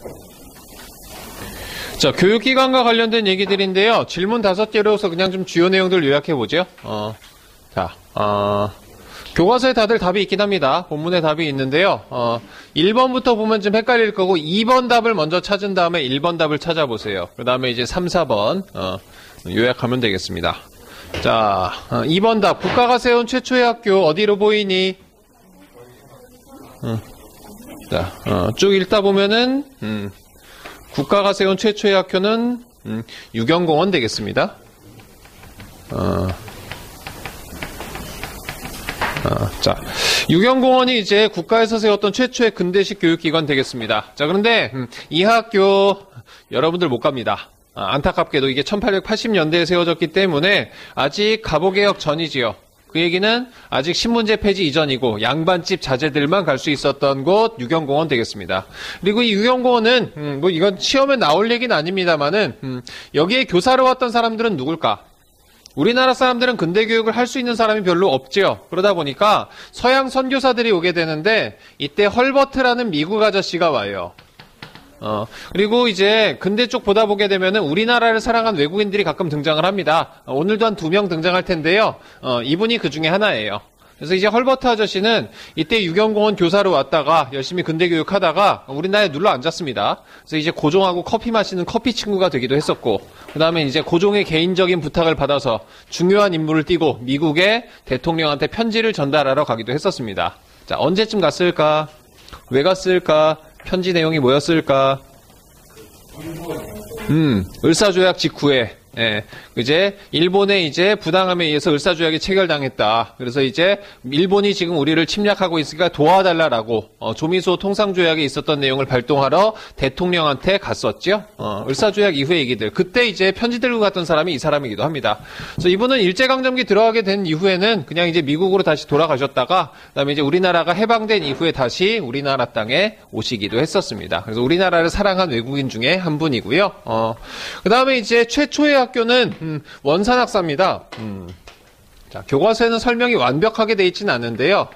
자, 교육기관과 관련된 얘기들인데요. 질문 5개로서 그냥 좀 주요 내용들 요약해보죠. 교과서에 다들 답이 있긴 합니다. 본문에 답이 있는데요. 1번부터 보면 좀 헷갈릴 거고 2번 답을 먼저 찾은 다음에 1번 답을 찾아보세요. 그 다음에 이제 3, 4번 요약하면 되겠습니다. 자, 2번 답. 국가가 세운 최초의 학교 어디로 보이니? 자, 쭉 읽다 보면은 국가가 세운 최초의 학교는 유경공원 되겠습니다. 자, 유경공원이 이제 국가에서 세웠던 최초의 근대식 교육기관 되겠습니다. 자, 그런데 이 학교 여러분들 못 갑니다. 안타깝게도 이게 1880년대에 세워졌기 때문에 아직 가보개혁 전이지요. 그 얘기는 아직 신문제 폐지 이전이고 양반집 자제들만 갈 수 있었던 곳 유경공원 되겠습니다. 그리고 이 유경공원은 뭐 이건 시험에 나올 얘기는 아닙니다만은 여기에 교사로 왔던 사람들은 누굴까? 우리나라 사람들은 근대교육을 할 수 있는 사람이 별로 없지요. 그러다 보니까 서양 선교사들이 오게 되는데 이때 헐버트라는 미국 아저씨가 와요. 그리고 이제 근대 쪽 보다 보게 되면은 우리나라를 사랑한 외국인들이 가끔 등장을 합니다. 오늘도 한 2명 등장할 텐데요. 이분이 그 중에 하나예요. 그래서 이제 헐버트 아저씨는 이때 유경공원 교사로 왔다가 열심히 근대교육 하다가 우리나라에 눌러 앉았습니다. 그래서 이제 고종하고 커피 마시는 커피 친구가 되기도 했었고, 그 다음에 이제 고종의 개인적인 부탁을 받아서 중요한 임무를 띠고 미국의 대통령한테 편지를 전달하러 가기도 했었습니다. 자, 언제쯤 갔을까? 왜 갔을까? 편지 내용이 뭐였을까? 을사조약 직후에 이제 일본의 이제 부당함에 의해서 을사조약이 체결당했다. 그래서 이제 일본이 지금 우리를 침략하고 있으니까 도와달라라고 조미소 통상조약에 있었던 내용을 발동하러 대통령한테 갔었죠. 을사조약 이후의 얘기들. 그때 이제 편지 들고 갔던 사람이 이 사람이기도 합니다. 그래서 이분은 일제강점기 들어가게 된 이후에는 그냥 이제 미국으로 다시 돌아가셨다가 그다음에 이제 우리나라가 해방된 이후에 다시 우리나라 땅에 오시기도 했었습니다. 그래서 우리나라를 사랑한 외국인 중에 한 분이고요. 그다음에 이제 최초의 학교는 원산학사입니다. 자, 교과서에는 설명이 완벽하게 돼 있지는 않은데요.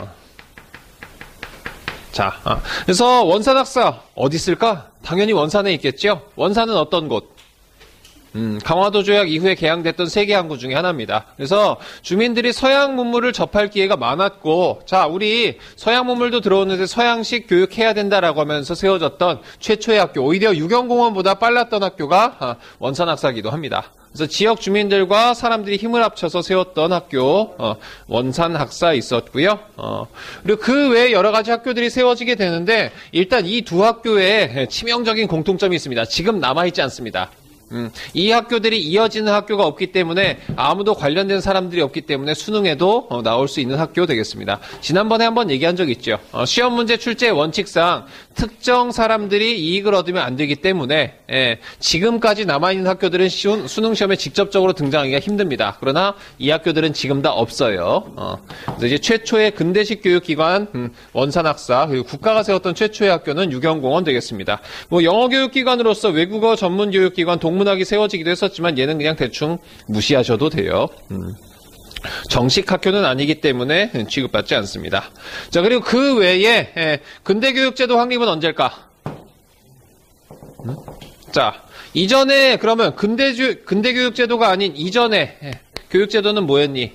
그래서 원산학사 어디 있을까? 당연히 원산에 있겠죠. 원산은 어떤 곳? 강화도 조약 이후에 개항됐던 세계 항구 중에 하나입니다. 그래서 주민들이 서양 문물을 접할 기회가 많았고, 자, 우리 서양 문물도 들어오는데 서양식 교육해야 된다라고 하면서 세워졌던 최초의 학교, 오히려 유경공원보다 빨랐던 학교가 원산학사기도 합니다. 그래서 지역 주민들과 사람들이 힘을 합쳐서 세웠던 학교, 원산학사 있었고요. 그리고 그 외에 여러 가지 학교들이 세워지게 되는데, 일단 이 두 학교에 치명적인 공통점이 있습니다. 지금 남아있지 않습니다. 이 학교들이 이어지는 학교가 없기 때문에 아무도 관련된 사람들이 없기 때문에 수능에도 나올 수 있는 학교 되겠습니다. 지난번에 한번 얘기한 적 있죠. 시험 문제 출제 원칙상 특정 사람들이 이익을 얻으면 안 되기 때문에 지금까지 남아있는 학교들은 수능 시험에 직접적으로 등장하기가 힘듭니다. 그러나 이 학교들은 지금 다 없어요. 그래서 이제 최초의 근대식 교육기관 원산학사, 그리고 국가가 세웠던 최초의 학교는 유경공원 되겠습니다. 뭐 영어교육기관으로서 외국어 전문교육기관 동문학이 세워지기도 했었지만 얘는 그냥 대충 무시하셔도 돼요. 정식 학교는 아니기 때문에 취급받지 않습니다. 자, 그리고 그 외에 근대교육제도 확립은 언제일까? 자, 이전에 그러면 근대교육제도가 아닌 이전에 교육제도는 뭐였니?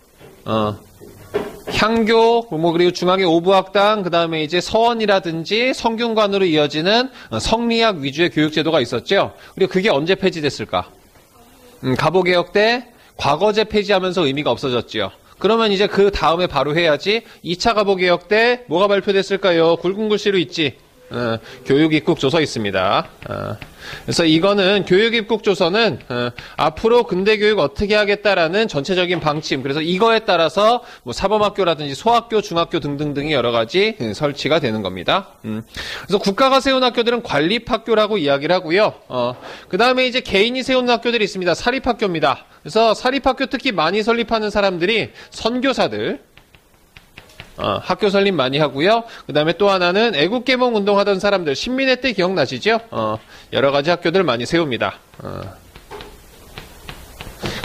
향교, 그리고 중앙의 오부학당, 그 다음에 이제 서원이라든지 성균관으로 이어지는 성리학 위주의 교육제도가 있었죠. 그리고 그게 언제 폐지됐을까? 가보개혁 때 과거제 폐지하면서 의미가 없어졌지요. 그러면 이제 그 다음에 바로 해야지. 2차 가보개혁 때 뭐가 발표됐을까요? 굵은 글씨로 있지. 교육입국 조서 있습니다. 그래서 이거는 교육입국 조서는 앞으로 근대교육 어떻게 하겠다라는 전체적인 방침, 그래서 이거에 따라서 뭐 사범학교라든지 소학교, 중학교 등등등이 여러 가지 설치가 되는 겁니다. 그래서 국가가 세운 학교들은 관립학교라고 이야기를 하고요. 그 다음에 이제 개인이 세우는 학교들이 있습니다. 사립학교입니다. 그래서 사립학교 특히 많이 설립하는 사람들이 선교사들, 학교 설립 많이 하고요. 그 다음에 또 하나는 애국개몽 운동하던 사람들, 신민회 때 기억나시죠? 여러 가지 학교들 많이 세웁니다.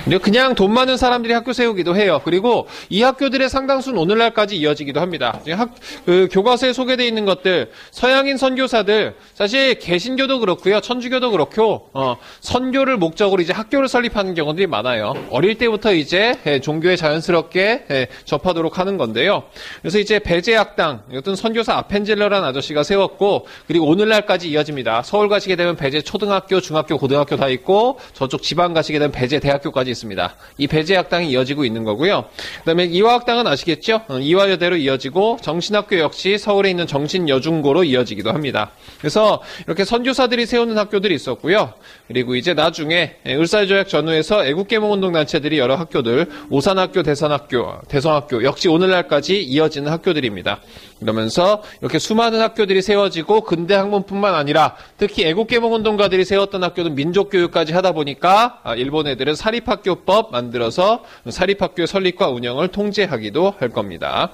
그냥 돈 많은 사람들이 학교 세우기도 해요. 그리고 이 학교들의 상당수는 오늘날까지 이어지기도 합니다. 교과서에 소개되어 있는 것들, 서양인 선교사들, 사실 개신교도 그렇고요, 천주교도 그렇고, 선교를 목적으로 이제 학교를 설립하는 경우들이 많아요. 어릴 때부터 이제 종교에 자연스럽게 접하도록 하는 건데요. 그래서 이제 배제학당, 이것은 선교사 아펜젤러라는 아저씨가 세웠고, 그리고 오늘날까지 이어집니다. 서울 가시게 되면 배제 초등학교, 중학교, 고등학교 다 있고, 저쪽 지방 가시게 되면 배제 대학교까지 있습니다. 이 배제학당이 이어지고 있는 거고요. 그다음에 이화학당은 아시겠죠? 이화여대로 이어지고 정신학교 역시 서울에 있는 정신여중고로 이어지기도 합니다. 그래서 이렇게 선교사들이 세우는 학교들이 있었고요. 그리고 이제 나중에 을사조약 전후에서 애국개몽운동 단체들이 여러 학교들, 오산학교, 대성학교 역시 오늘날까지 이어지는 학교들입니다. 그러면서 이렇게 수많은 학교들이 세워지고 근대 학문뿐만 아니라 특히 애국개몽운동가들이 세웠던 학교는 민족교육까지 하다 보니까 일본 애들은 사립학교법 만들어서 사립학교 설립과 운영을 통제하기도 할 겁니다.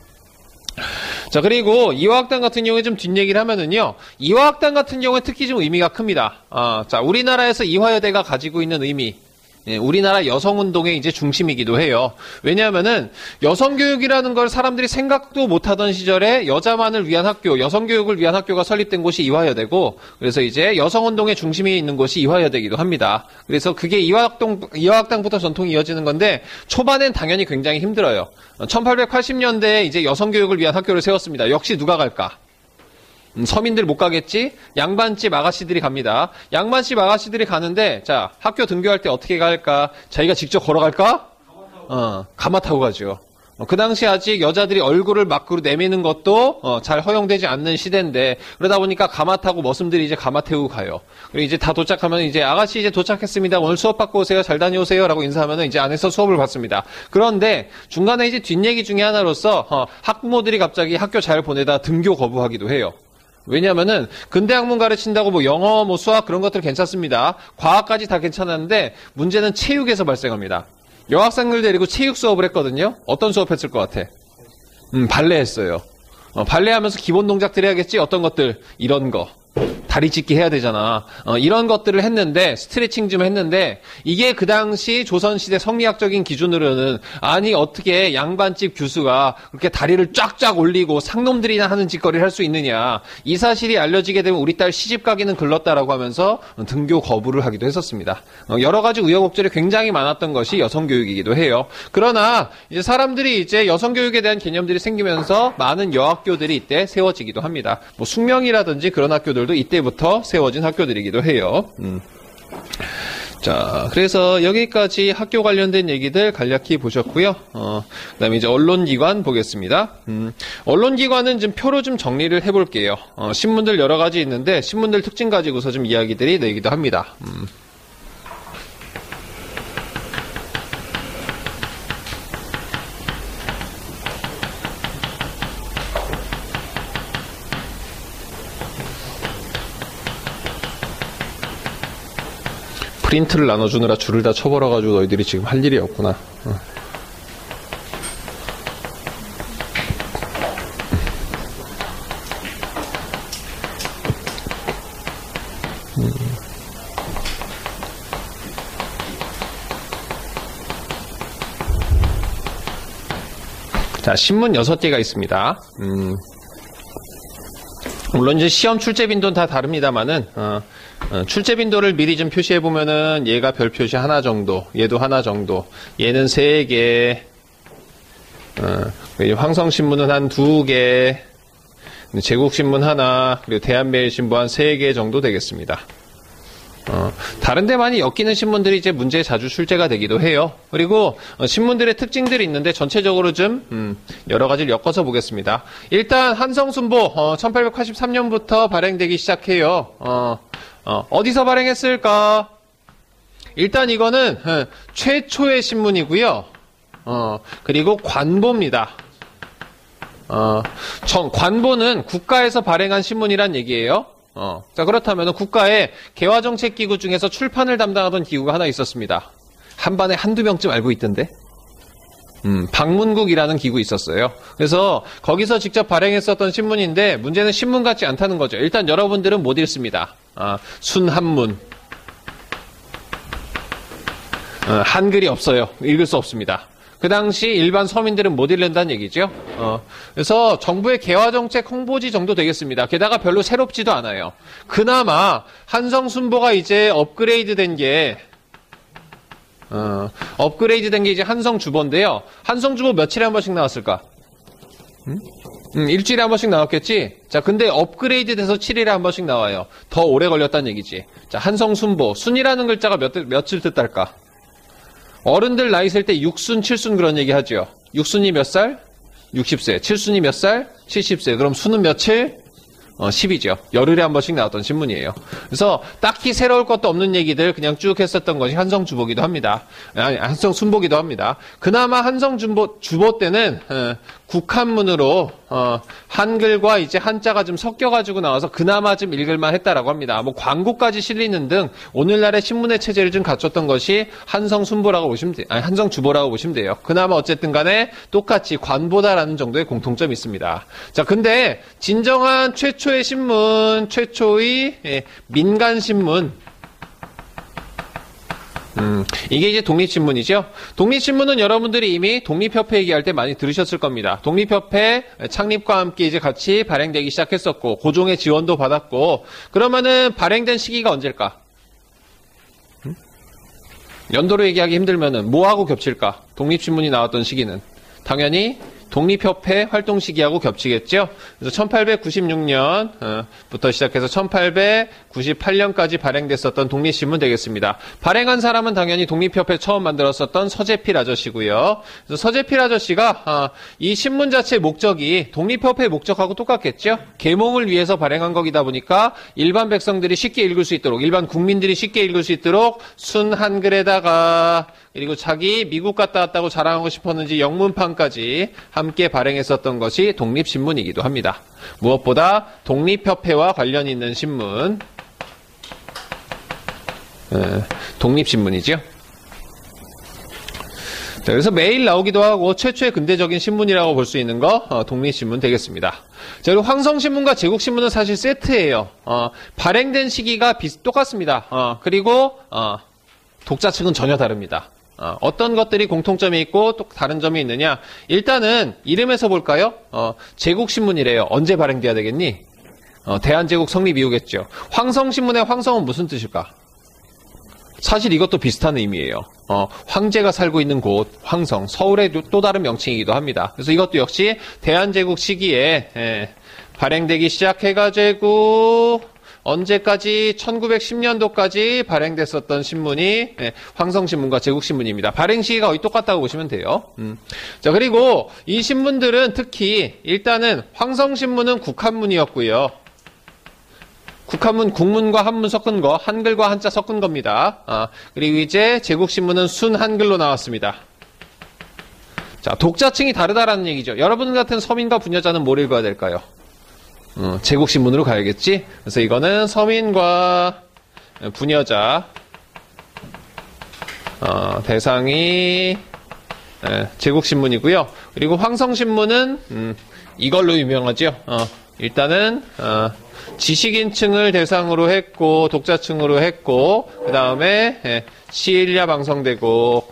자, 그리고 이화학당 같은 경우에 좀 뒷얘기를 하면은요, 이화학당 같은 경우에 특히 좀 의미가 큽니다. 자, 우리나라에서 이화여대가 가지고 있는 의미, 우리나라 여성운동의 이제 중심이기도 해요. 왜냐하면은 여성교육이라는 걸 사람들이 생각도 못하던 시절에 여자만을 위한 학교, 여성교육을 위한 학교가 설립된 곳이 이화여대고, 그래서 이제 여성운동의 중심이 있는 곳이 이화여대이기도 합니다. 그래서 그게 이화학당부터 전통이 이어지는 건데, 초반엔 당연히 굉장히 힘들어요. 1880년대에 이제 여성교육을 위한 학교를 세웠습니다. 역시 누가 갈까? 서민들 못 가겠지? 양반집 아가씨들이 갑니다. 양반집 아가씨들이 가는데, 자, 학교 등교할 때 어떻게 갈까? 자기가 직접 걸어갈까? 가마 타고 가죠. 그 당시 아직 여자들이 얼굴을 밖으로 내미는 것도 잘 허용되지 않는 시대인데, 그러다 보니까 가마 타고 머슴들이 이제 가마 태우고 가요. 그리고 이제 다 도착하면 이제 아가씨 이제 도착했습니다. 오늘 수업 받고 오세요. 잘 다녀오세요. 라고 인사하면 이제 안에서 수업을 받습니다. 그런데 중간에 이제 뒷얘기 중에 하나로서 학부모들이 갑자기 학교 잘 보내다 등교 거부하기도 해요. 왜냐면은 근대 학문 가르친다고 뭐 영어, 뭐 수학 그런 것들 괜찮습니다. 과학까지 다 괜찮았는데 문제는 체육에서 발생합니다. 여학생들 데리고 체육 수업을 했거든요. 어떤 수업 했을 것 같아? 발레 했어요. 발레 하면서 기본 동작들 해야겠지? 어떤 것들? 이런 거. 다리 찢기 해야 되잖아. 이런 것들을 했는데, 스트레칭 좀 했는데, 이게 그 당시 조선시대 성리학적인 기준으로는, 아니, 어떻게 양반집 교수가 그렇게 다리를 쫙쫙 올리고 상놈들이나 하는 짓거리를 할 수 있느냐. 이 사실이 알려지게 되면 우리 딸 시집 가기는 글렀다라고 하면서 등교 거부를 하기도 했었습니다. 여러 가지 우여곡절이 굉장히 많았던 것이 여성교육이기도 해요. 그러나, 이제 사람들이 이제 여성교육에 대한 개념들이 생기면서 많은 여학교들이 이때 세워지기도 합니다. 뭐 숙명이라든지 그런 학교들도 이때부터 세워진 학교들이기도 해요. 자, 그래서 여기까지 학교 관련된 얘기들 간략히 보셨고요. 그다음에 이제 언론기관 보겠습니다. 언론기관은 좀 표로 좀 정리를 해볼게요. 신문들 여러 가지 있는데 신문들 특징 가지고서 좀 이야기들이 되기도 합니다. 프린트를 나눠주느라 줄을 다 쳐버려가지고 너희들이 지금 할 일이 없구나. 자, 신문 6개가 있습니다. 물론 이제 시험 출제 빈도는 다 다릅니다만은 출제 빈도를 미리 좀 표시해 보면은 얘가 별 표시 하나 정도, 얘도 하나 정도, 얘는 3개, 황성신문은 한 2개, 제국신문 하나, 그리고 대한매일신문 한 3개 정도 되겠습니다. 다른 데 많이 엮이는 신문들이 이제 문제에 자주 출제가 되기도 해요. 그리고 신문들의 특징들이 있는데 전체적으로 좀 여러 가지를 엮어서 보겠습니다. 일단 한성순보 1883년부터 발행되기 시작해요. 어디서 발행했을까? 일단 이거는 최초의 신문이고요. 그리고 관보입니다. 관보는 국가에서 발행한 신문이란 얘기예요. 자, 그렇다면 국가의 개화정책기구 중에서 출판을 담당하던 기구가 하나 있었습니다. 한반에 한두 명쯤 알고 있던데. 방문국이라는 기구 있었어요. 그래서 거기서 직접 발행했었던 신문인데 문제는 신문 같지 않다는 거죠. 일단 여러분들은 못 읽습니다. 순한문. 한글이 없어요. 읽을 수 없습니다. 그 당시 일반 서민들은 못 읽는다는 얘기죠. 그래서 정부의 개화정책 홍보지 정도 되겠습니다. 게다가 별로 새롭지도 않아요. 그나마 한성순보가 이제 업그레이드 된 게 이제 한성주보인데요. 한성주보 며칠에 한 번씩 나왔을까? 일주일에 한 번씩 나왔겠지? 자, 근데 업그레이드 돼서 7일에 한 번씩 나와요. 더 오래 걸렸다는 얘기지. 자, 한성순보. 순이라는 글자가 며칠 뜻할까? 어른들 나이 셀 때 6순, 7순 그런 얘기 하죠. 6순이 몇 살? 60세. 7순이 몇 살? 70세. 그럼 순은 며칠? 10이죠. 열흘에 한 번씩 나왔던 신문이에요. 그래서 딱히 새로울 것도 없는 얘기들 그냥 쭉 했었던 것이 한성주보기도 합니다. 아니, 한성순보기도 합니다. 그나마 한성주보 때는 국한문으로 한글과 이제 한자가 좀 섞여가지고 나와서 그나마 좀 읽을만 했다라고 합니다. 뭐 광고까지 실리는 등 오늘날의 신문의 체제를 좀 갖췄던 것이 한성순보라고 보시면 돼요. 아니, 한성주보라고 보시면 돼요. 그나마 어쨌든 간에 똑같이 관보다라는 정도의 공통점이 있습니다. 자, 근데 진정한 최초의 신문, 최초의 민간신문, 이게 이제 독립신문이죠. 독립신문은 여러분들이 이미 독립협회 얘기할 때 많이 들으셨을 겁니다. 독립협회 창립과 함께 이제 같이 발행되기 시작했었고, 고종의 지원도 받았고, 그러면은 발행된 시기가 언제일까? 연도로 얘기하기 힘들면은 뭐하고 겹칠까? 독립신문이 나왔던 시기는. 당연히 독립협회 활동 시기하고 겹치겠죠. 그래서 1896년부터 시작해서 1898년까지 발행됐었던 독립신문 되겠습니다. 발행한 사람은 당연히 독립협회 처음 만들었었던 서재필 아저씨고요. 그래서 서재필 아저씨가 이 신문 자체의 목적이 독립협회 목적하고 똑같겠죠. 계몽을 위해서 발행한 거기다 보니까 일반 백성들이 쉽게 읽을 수 있도록, 일반 국민들이 쉽게 읽을 수 있도록 순 한글에다가, 그리고 자기 미국 갔다 왔다고 자랑하고 싶었는지 영문판까지 함께 발행했었던 것이 독립신문이기도 합니다. 무엇보다 독립협회와 관련 있는 신문, 독립신문이죠. 그래서 매일 나오기도 하고 최초의 근대적인 신문이라고 볼 수 있는 거 독립신문 되겠습니다. 자, 그리고 황성신문과 제국신문은 사실 세트예요. 발행된 시기가 똑같습니다. 그리고 독자층은 전혀 다릅니다. 어떤 것들이 공통점이 있고 또 다른 점이 있느냐. 일단은 이름에서 볼까요? 제국신문이래요. 언제 발행돼야 되겠니? 대한제국 성립 이후겠죠. 황성신문의 황성은 무슨 뜻일까? 사실 이것도 비슷한 의미예요. 황제가 살고 있는 곳, 황성, 서울의 또 다른 명칭이기도 합니다. 그래서 이것도 역시 대한제국 시기에 발행되기 시작해가지고 언제까지? 1910년도까지 발행됐었던 신문이 황성신문과 제국신문입니다. 발행 시기가 거의 똑같다고 보시면 돼요. 자, 그리고 이 신문들은 특히 일단은 황성신문은 국한문이었고요. 국한문, 국문과 한문 섞은 거, 한글과 한자 섞은 겁니다. 그리고 이제 제국신문은 순 한글로 나왔습니다. 자, 독자층이 다르다라는 얘기죠. 여러분 같은 서민과 부녀자는 뭘 읽어야 될까요? 제국신문으로 가야겠지? 그래서 이거는 서민과 부녀자, 대상이 제국신문이고요. 그리고 황성신문은 이걸로 유명하죠. 일단은 지식인층을 대상으로 했고 독자층으로 했고 그 다음에 시일야 방송되고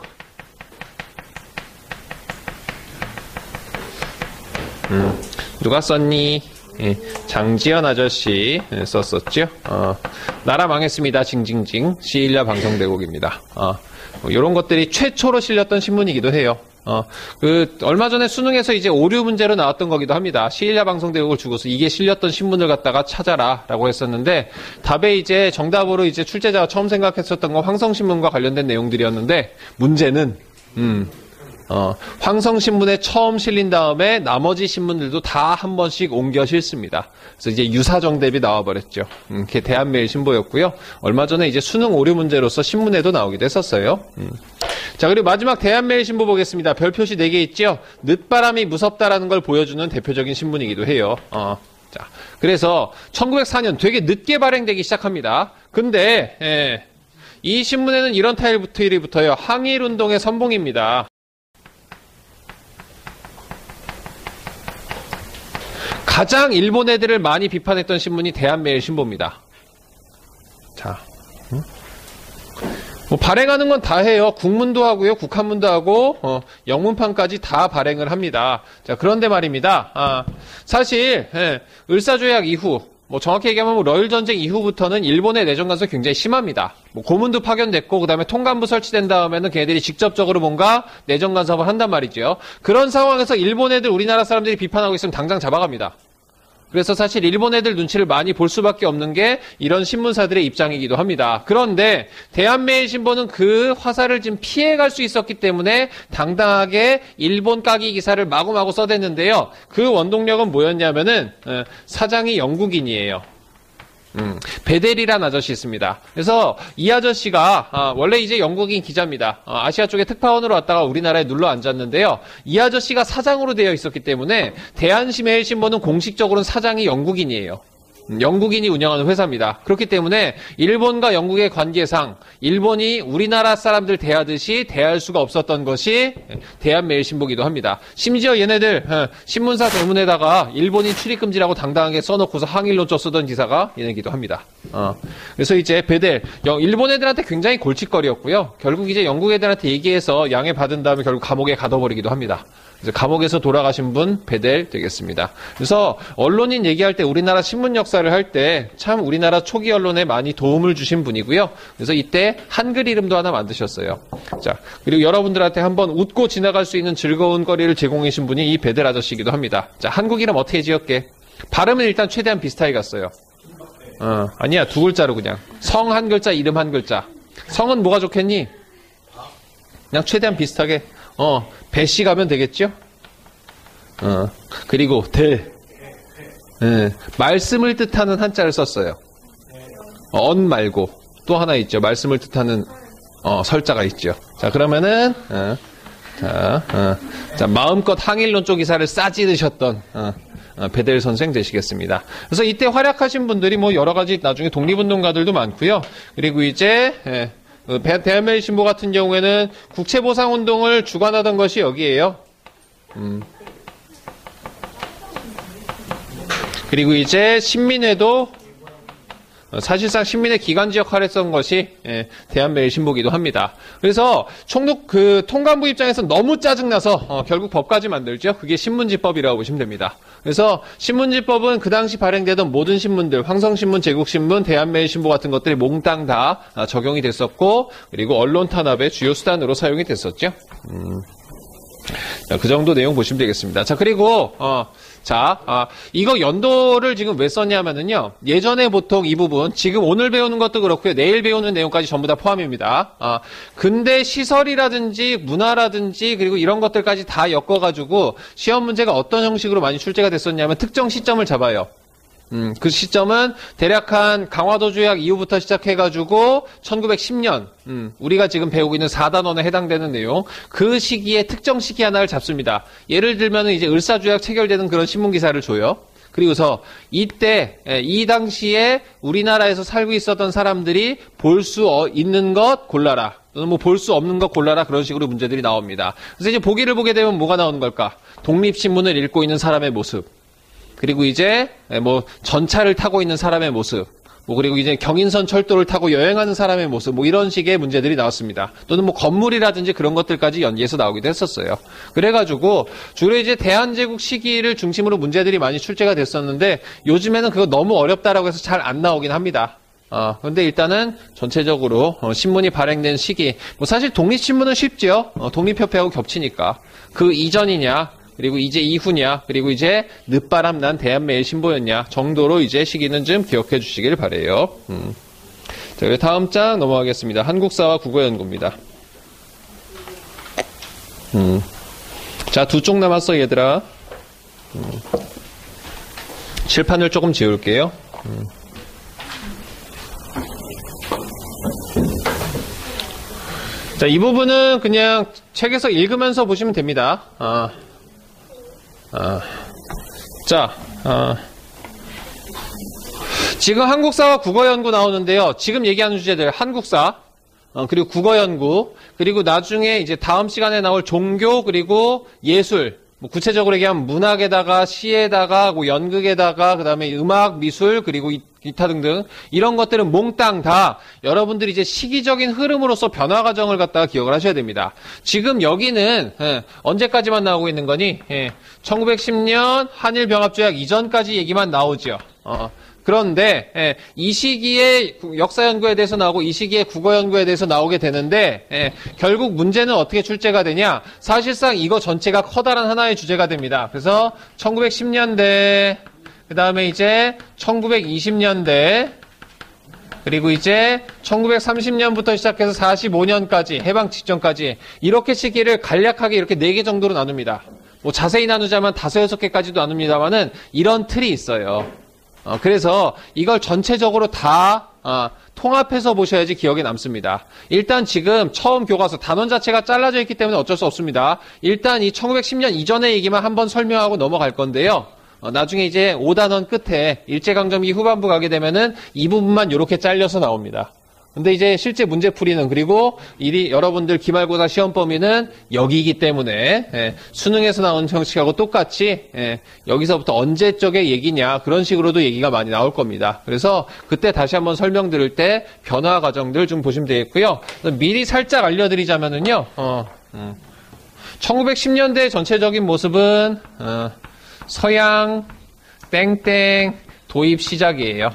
누가 썼니? 장지연 아저씨 썼었죠. 나라 망했습니다. 징징징 시일야 방송대국입니다. 이런 것들이 최초로 실렸던 신문이기도 해요. 얼마 전에 수능에서 이제 오류 문제로 나왔던 거기도 합니다. 시일야 방송대국을 주고서 이게 실렸던 신문을 갖다가 찾아라라고 했었는데 답에 이제 정답으로 이제 출제자가 처음 생각했었던 건 황성신문과 관련된 내용들이었는데 문제는 황성신문에 처음 실린 다음에 나머지 신문들도 다 한 번씩 옮겨 실습니다. 그래서 이제 유사정답이 나와버렸죠. 그게 대한매일신보였고요. 얼마 전에 이제 수능 오류 문제로서 신문에도 나오기도 했었어요. 자, 그리고 마지막 대한매일신보 보겠습니다. 별표시 4개 있죠? 늦바람이 무섭다라는 걸 보여주는 대표적인 신문이기도 해요. 자, 그래서 1904년 되게 늦게 발행되기 시작합니다. 근데 이 신문에는 이런 타일이 붙어요. 항일운동의 선봉입니다. 가장 일본 애들을 많이 비판했던 신문이 대한매일신보입니다. 자, 뭐 발행하는 건 다 해요. 국문도 하고요, 국한문도 하고, 영문판까지 다 발행을 합니다. 자, 그런데 말입니다. 사실, 을사조약 이후, 뭐 정확히 얘기하면 러일 전쟁 이후부터는 일본의 내정 간섭이 굉장히 심합니다. 뭐 고문도 파견됐고, 그 다음에 통감부 설치된 다음에는 걔네들이 직접적으로 뭔가 내정 간섭을 한단 말이죠. 그런 상황에서 일본 애들 우리나라 사람들이 비판하고 있으면 당장 잡아갑니다. 그래서 사실 일본 애들 눈치를 많이 볼 수밖에 없는 게 이런 신문사들의 입장이기도 합니다. 그런데 대한매일신보는 그 화살을 좀 피해갈 수 있었기 때문에 당당하게 일본 까기 기사를 마구마구 써댔는데요. 그 원동력은 뭐였냐면은 사장이 영국인이에요. 베델이란 아저씨 있습니다. 그래서 이 아저씨가 원래 이제 영국인 기자입니다. 아시아 쪽에 특파원으로 왔다가 우리나라에 눌러 앉았는데요. 이 아저씨가 사장으로 되어 있었기 때문에 대한매일신보는 공식적으로는 사장이 영국인이에요. 영국인이 운영하는 회사입니다. 그렇기 때문에 일본과 영국의 관계상 일본이 우리나라 사람들 대하듯이 대할 수가 없었던 것이 대한매일신보기도 합니다. 심지어 얘네들 신문사 대문에다가 일본인 출입금지라고 당당하게 써놓고서 항일론조 쓰던 기사가 얘네기도 합니다. 그래서 이제 베델 일본 애들한테 굉장히 골칫거리였고요. 결국 이제 영국 애들한테 얘기해서 양해 받은 다음에 결국 감옥에 가둬버리기도 합니다. 감옥에서 돌아가신 분 베델 되겠습니다. 그래서 언론인 얘기할 때 우리나라 신문 역사를 할 때 참 우리나라 초기 언론에 많이 도움을 주신 분이고요. 그래서 이때 한글 이름도 하나 만드셨어요. 자, 그리고 여러분들한테 한번 웃고 지나갈 수 있는 즐거운 거리를 제공해 주신 분이 이 베델 아저씨이기도 합니다. 자, 한국 이름 어떻게 지었게? 발음은 일단 최대한 비슷하게 갔어요. 아니야, 두 글자로 그냥. 성 한 글자, 이름 한 글자. 성은 뭐가 좋겠니? 그냥 최대한 비슷하게. 배씨 가면 되겠죠? 그리고 말씀을 뜻하는 한자를 썼어요. 언 말고 또 하나 있죠. 말씀을 뜻하는 설자가 있죠. 자, 그러면은 자, 마음껏 항일론 쪽 기사를 싸지르셨던 베델 선생 되시겠습니다. 그래서 이때 활약하신 분들이 뭐 여러 가지 나중에 독립운동가들도 많고요. 그리고 이제 대한매일신보 같은 경우에는 국채보상운동을 주관하던 것이 여기에요. 그리고 이제 신민회도 사실상 신민의 기관지 역할을 했던 것이 대한매일신보기도 합니다. 그래서 통감부 입장에서 너무 짜증나서 결국 법까지 만들죠. 그게 신문지법이라고 보시면 됩니다. 그래서 신문지법은 그 당시 발행되던 모든 신문들, 황성신문, 제국신문, 대한매일신보 같은 것들이 몽땅 다 적용이 됐었고, 그리고 언론 탄압의 주요 수단으로 사용이 됐었죠. 자, 그 정도 내용 보시면 되겠습니다. 자, 그리고 이거 연도를 지금 왜 썼냐면은요. 예전에 보통 이 부분, 지금 오늘 배우는 것도 그렇고요. 내일 배우는 내용까지 전부 다 포함입니다. 근데 시설이라든지 문화라든지 그리고 이런 것들까지 다 엮어가지고 시험 문제가 어떤 형식으로 많이 출제가 됐었냐면 특정 시점을 잡아요. 그 시점은 대략 한 강화도 조약 이후부터 시작해가지고 1910년 우리가 지금 배우고 있는 4단원에 해당되는 내용 그 시기에 특정 시기 하나를 잡습니다. 예를 들면 이제 을사조약 체결되는 그런 신문 기사를 줘요. 그리고서 이때 이 당시에 우리나라에서 살고 있었던 사람들이 볼 수 있는 것 골라라. 또는 뭐 볼 수 없는 것 골라라. 그런 식으로 문제들이 나옵니다. 그래서 이제 보기를 보게 되면 뭐가 나오는 걸까? 독립신문을 읽고 있는 사람의 모습. 그리고 이제 뭐 전차를 타고 있는 사람의 모습, 뭐 그리고 이제 경인선 철도를 타고 여행하는 사람의 모습, 뭐 이런 식의 문제들이 나왔습니다. 또는 뭐 건물이라든지 그런 것들까지 연계해서 나오기도 했었어요. 그래가지고 주로 이제 대한제국 시기를 중심으로 문제들이 많이 출제가 됐었는데 요즘에는 그거 너무 어렵다라고 해서 잘 안 나오긴 합니다. 그런데 일단은 전체적으로 신문이 발행된 시기, 뭐 사실 독립신문은 쉽죠. 독립협회하고 겹치니까 그 이전이냐. 그리고 이제 이후냐, 그리고 이제 늦바람 난 대한매일신보였냐 정도로 이제 시기는 좀 기억해 주시길 바래요. 자, 다음 장 넘어가겠습니다. 한국사와 국어연구입니다. 자, 두 쪽 남았어, 얘들아. 칠판을 조금 지울게요. 자, 이 부분은 그냥 책에서 읽으면서 보시면 됩니다. 지금 한국사와 국어연구 나오는데요. 지금 얘기하는 주제들 한국사, 그리고 국어연구, 그리고 나중에 이제 다음 시간에 나올 종교 그리고 예술, 뭐 구체적으로 얘기하면 문학에다가 시에다가 뭐 연극에다가 그다음에 음악, 미술 그리고 기타 등등 이런 것들은 몽땅 다 여러분들이 이제 시기적인 흐름으로서 변화 과정을 갖다가 기억을 하셔야 됩니다. 지금 여기는 언제까지만 나오고 있는 거니? 1910년 한일병합조약 이전까지 얘기만 나오죠. 그런데 이 시기에 역사 연구에 대해서 나오고 이 시기에 국어 연구에 대해서 나오게 되는데 결국 문제는 어떻게 출제가 되냐? 사실상 이거 전체가 커다란 하나의 주제가 됩니다. 그래서 1910년대 그 다음에 이제 1920년대 그리고 이제 1930년부터 시작해서 45년까지 해방 직전까지 이렇게 시기를 간략하게 이렇게 4개 정도로 나눕니다. 뭐 자세히 나누자면 5, 6개까지도 나눕니다만은 이런 틀이 있어요. 그래서 이걸 전체적으로 다 통합해서 보셔야지 기억에 남습니다. 일단 지금 처음 교과서 단원 자체가 잘라져 있기 때문에 어쩔 수 없습니다. 일단 이 1910년 이전의 얘기만 한번 설명하고 넘어갈 건데요. 나중에 이제 5단원 끝에 일제강점기 후반부 가게 되면은 이 부분만 이렇게 잘려서 나옵니다. 근데 이제 실제 문제풀이는 그리고 여러분들 기말고사 시험 범위는 여기이기 때문에 수능에서 나온 형식하고 똑같이 여기서부터 언제적의 얘기냐 그런 식으로도 얘기가 많이 나올 겁니다. 그래서 그때 다시 한번 설명드릴 때 변화 과정들 좀 보시면 되겠고요. 미리 살짝 알려드리자면은요. 1910년대 전체적인 모습은 서양 땡땡 도입 시작이에요.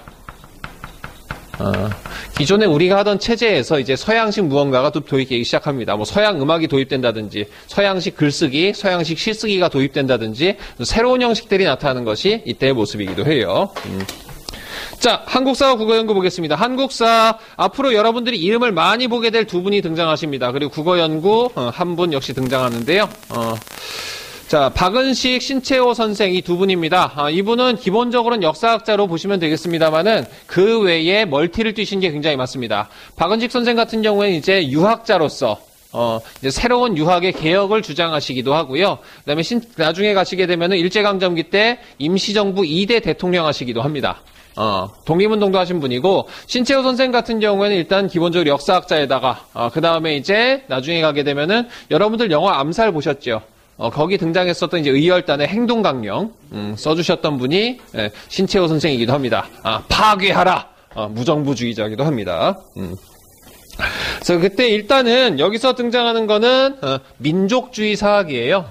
기존에 우리가 하던 체제에서 이제 서양식 무언가가 또 도입되기 시작합니다. 뭐 서양 음악이 도입된다든지, 서양식 글쓰기, 서양식 시쓰기가 도입된다든지, 새로운 형식들이 나타나는 것이 이때의 모습이기도 해요. 자, 한국사와 국어연구 보겠습니다. 한국사, 앞으로 여러분들이 이름을 많이 보게 될 두 분이 등장하십니다. 그리고 국어연구 한 분 역시 등장하는데요. 자, 박은식, 신채호 선생 이 두 분입니다. 이분은 기본적으로는 역사학자로 보시면 되겠습니다만은 그 외에 멀티를 뛰신 게 굉장히 많습니다. 박은식 선생 같은 경우에는 이제 유학자로서 이제 새로운 유학의 개혁을 주장하시기도 하고요. 그다음에 나중에 가시게 되면은 일제강점기 때 임시정부 2대 대통령 하시기도 합니다. 독립운동도 하신 분이고, 신채호 선생 같은 경우에는 일단 기본적으로 역사학자에다가, 그 다음에 이제 나중에 가게 되면은 여러분들 영화 암살 보셨죠? 거기 등장했었던 이제 의열단의 행동강령 써주셨던 분이 신채호 선생이기도 합니다. 파괴하라! 무정부주의자이기도 합니다. 그래서 그때 일단은 여기서 등장하는 거는 민족주의 사학이에요.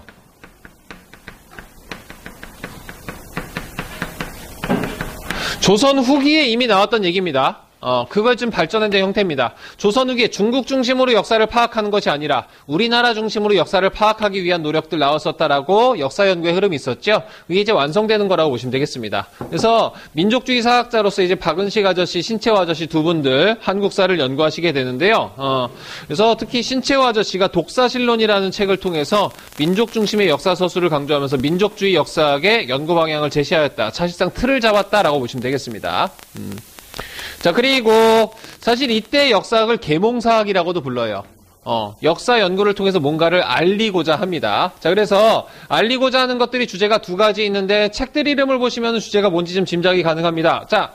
조선 후기에 이미 나왔던 얘기입니다. 그걸 좀 발전된 형태입니다. 조선 후기에 중국 중심으로 역사를 파악하는 것이 아니라 우리나라 중심으로 역사를 파악하기 위한 노력들 나왔었다라고 역사 연구의 흐름이 있었죠. 이게 이제 완성되는 거라고 보시면 되겠습니다. 그래서 민족주의 사학자로서 이제 박은식 아저씨, 신채호 아저씨 두 분들 한국사를 연구하시게 되는데요. 그래서 특히 신채호 아저씨가 독사실론이라는 책을 통해서 민족 중심의 역사 서술을 강조하면서 민족주의 역사학의 연구 방향을 제시하였다. 사실상 틀을 잡았다라고 보시면 되겠습니다. 자, 그리고 사실 이때 역사학을 계몽사학이라고도 불러요. 역사 연구를 통해서 뭔가를 알리고자 합니다. 자, 그래서 알리고자 하는 것들이 주제가 두 가지 있는데 책들 이름을 보시면 주제가 뭔지 좀 짐작이 가능합니다. 자,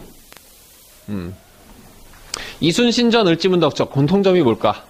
이순신전 을지문덕적 공통점이 뭘까?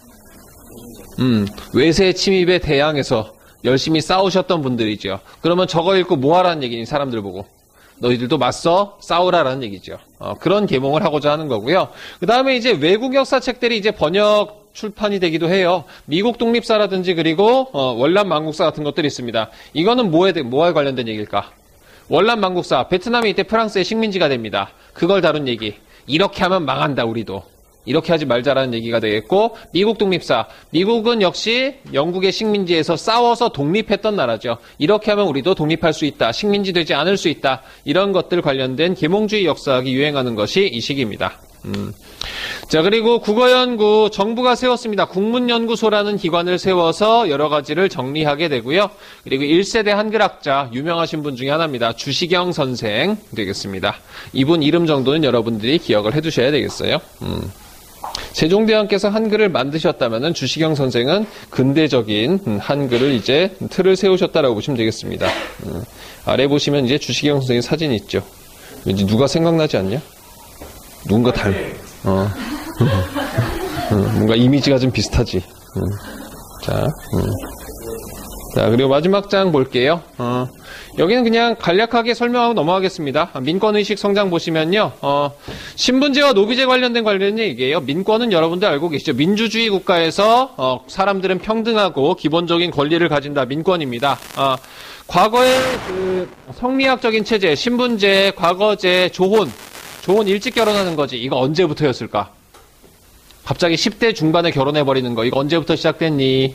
외세 침입에 대항해서 열심히 싸우셨던 분들이죠. 그러면 저거 읽고 뭐 하라는 얘기니 사람들 보고? 너희들도 맞서 싸우라라는 얘기죠. 그런 계몽을 하고자 하는 거고요. 그 다음에 이제 외국 역사 책들이 이제 번역 출판이 되기도 해요. 미국 독립사라든지 그리고 월남 망국사 같은 것들이 있습니다. 이거는 뭐에 관련된 얘기일까? 월남 망국사, 베트남이 이때 프랑스의 식민지가 됩니다. 그걸 다룬 얘기. 이렇게 하면 망한다 우리도. 이렇게 하지 말자라는 얘기가 되겠고, 미국 독립사, 미국은 역시 영국의 식민지에서 싸워서 독립했던 나라죠. 이렇게 하면 우리도 독립할 수 있다, 식민지 되지 않을 수 있다, 이런 것들 관련된 계몽주의 역사학이 유행하는 것이 이 시기입니다. 자, 그리고 국어연구, 정부가 세웠습니다. 국문연구소라는 기관을 세워서 여러 가지를 정리하게 되고요. 그리고 1세대 한글학자, 유명하신 분 중에 하나입니다. 주시경 선생 되겠습니다. 이분 이름 정도는 여러분들이 기억을 해두셔야 되겠어요. 세종대왕께서 한글을 만드셨다면 주시경 선생은 근대적인 한글을 이제 틀을 세우셨다라고 보시면 되겠습니다. 아래 보시면 이제 주시경 선생의 사진이 있죠. 왠지 누가 생각나지 않냐? 누군가 뭔가 이미지가 좀 비슷하지. 자, 자, 그리고 마지막 장 볼게요. 여기는 그냥 간략하게 설명하고 넘어가겠습니다. 민권의식 성장 보시면요. 신분제와 노비제 관련된 얘기예요. 민권은 여러분들 알고 계시죠? 민주주의 국가에서 사람들은 평등하고 기본적인 권리를 가진다. 민권입니다. 과거의 그 성리학적인 체제, 신분제, 과거제, 조혼 일찍 결혼하는 거지. 이거 언제부터였을까? 갑자기 10대 중반에 결혼해버리는 거. 이거 언제부터 시작됐니?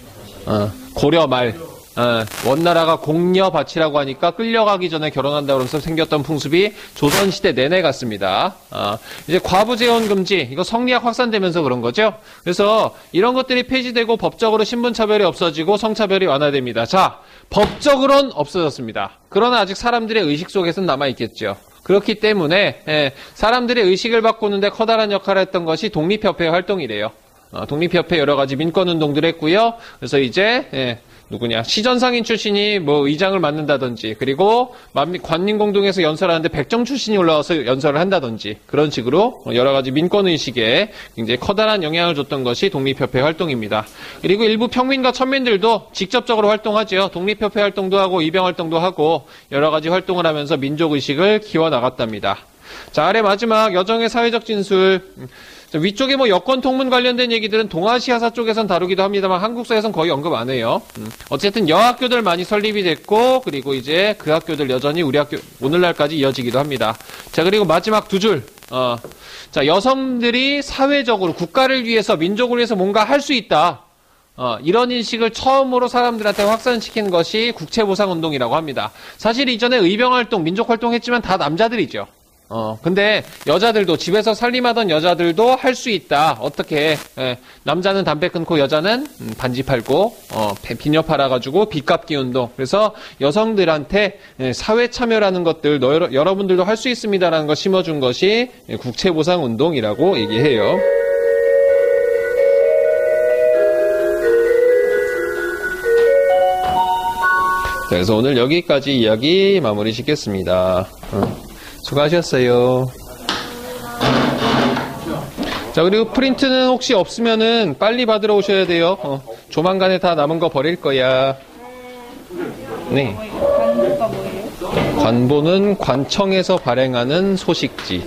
고려 말. 원나라가 공녀밭이라고 하니까 끌려가기 전에 결혼한다고 그러면서 생겼던 풍습이 조선시대 내내 갔습니다. 이제 과부재혼 금지, 이거 성리학 확산되면서 그런 거죠. 그래서 이런 것들이 폐지되고 법적으로 신분차별이 없어지고 성차별이 완화됩니다. 자, 법적으로는 없어졌습니다. 그러나 아직 사람들의 의식 속에서는 남아있겠죠. 그렇기 때문에 사람들의 의식을 바꾸는데 커다란 역할을 했던 것이 독립협회 활동이래요. 독립협회 여러 가지 민권운동들 했고요. 그래서 이제 시전상인 출신이 뭐 의장을 맡는다든지, 그리고 관민공동에서 연설하는데 백정 출신이 올라와서 연설을 한다든지, 그런 식으로 여러 가지 민권의식에 굉장히 커다란 영향을 줬던 것이 독립협회 활동입니다. 그리고 일부 평민과 천민들도 직접적으로 활동하죠. 독립협회 활동도 하고 입영활동도 하고 여러 가지 활동을 하면서 민족의식을 키워나갔답니다. 자, 아래 마지막 여정의 사회적 진술. 위쪽에 뭐 여권 통문 관련된 얘기들은 동아시아사 쪽에선 다루기도 합니다만 한국사에선 거의 언급 안 해요. 어쨌든 여학교들 많이 설립이 됐고, 그리고 이제 그 학교들 여전히 우리 학교 오늘날까지 이어지기도 합니다. 자, 그리고 마지막 두 줄. 자, 여성들이 사회적으로 국가를 위해서, 민족을 위해서 뭔가 할 수 있다. 이런 인식을 처음으로 사람들한테 확산시킨 것이 국채보상운동이라고 합니다. 사실 이전에 의병활동, 민족활동 했지만 다 남자들이죠. 근데 여자들도, 집에서 살림하던 여자들도 할 수 있다. 어떻게? 남자는 담배 끊고 여자는 반지 팔고, 비녀 팔아가지고 빚 갚기 운동. 그래서 여성들한테 사회 참여라는 것들, 여러분들도 할 수 있습니다라는 거 심어준 것이 국채보상 운동이라고 얘기해요. 자, 그래서 오늘 여기까지 이야기 마무리 짓겠습니다. 수고하셨어요. 자, 그리고 프린트는 혹시 없으면은 빨리 받으러 오셔야 돼요. 조만간에 다 남은 거 버릴 거야. 네. 관보가 뭐예요? 관보는 관청에서 발행하는 소식지.